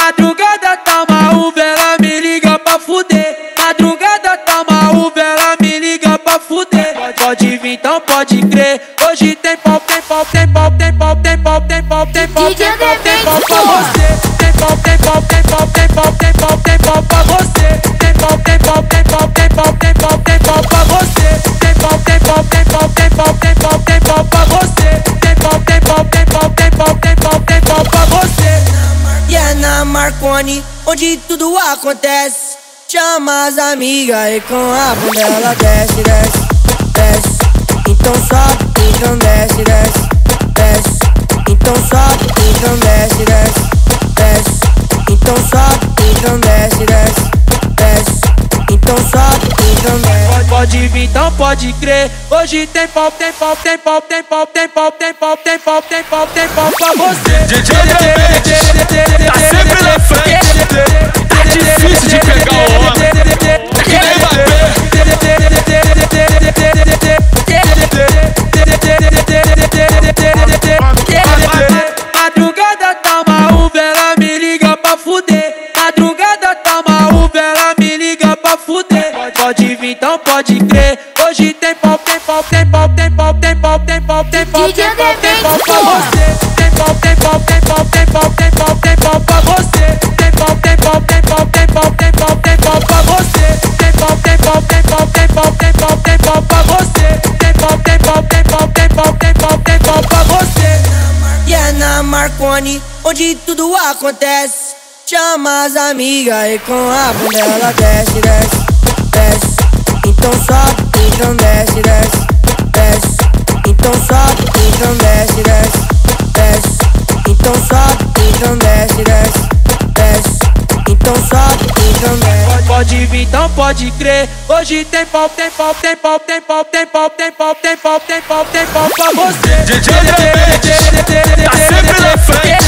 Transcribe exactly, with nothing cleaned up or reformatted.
Madrugada tá mal, ela me liga pra fuder. Madrugada tá mal, ela me liga pra fuder. Pode vir, então pode crer. Hoje tem pau, tem pau, tem pau, tem pau, tem pau, tem pau, tem pau, tem pau, tem pau pra você. Tem pau, tem pau, tem pau, tem pau, tem pau, tem pau pra você. Tem pau, tem pau, tem pau, tem pau, tem pau, tem pau pra você. Tem pau, tem pau, tem pau, tem pau, tem pau, tem pau pra você. Tem pau, tem pau, tem pau, tem pau, tem pau, tem pau pra você. E é na Marconi, onde tudo acontece. Chama as amigas e com a bunda ela desce, desce, desce. Então sobe, então desce, desce, desce. Então sobe, então desce, desce, desce. Então sobe, então desce, desce, desce. Então sobe, então desce. Pode vir, então pode crer. Hoje tem pau, tem pau, tem pau, tem pau, tem pau, tem pau, tem pau, tem pau, tem pau pra você. D J Depende, tá sempre na frente. Tá difícil de pegar o homem. É que nem bater. Madrugada tá mal, ela me liga pra fuder. Madrugada tá mal, ela me liga pra fuder. Pode vir, então pode crer. Hoje tem pau, tem pau, tem pau, tem pau, tem pau, tem pau, tem pau, tem pau, tem pau pra você. Tem pau, tem pau, tem pau, tem pau, tem pau, tem pau pra você. Tem pau, tem pau, tem pau, tem pau, tem pau, tem pau pra você. Tem pau, tem pau, tem pau, tem pau, tem pau, tem pau pra você. Tem pau, tem pau, tem pau, tem pau, tem pau, tem pau pra você. E é na Marconi, onde tudo acontece. Chama as amigas e com a bunda ela desce, desce, desce. Então sobe, então desce, desce, desce. Então sobe, então desce, desce, desce. Então sobe, então desce, desce, desce. Então sobe, então desce. Pode vir, então pode crer. Hoje tem pau, tem pau, tem pau, tem pau, tem pau, tem pau, tem pau, tem pau, tem pau pra você. D J Depende, tá sempre na frente.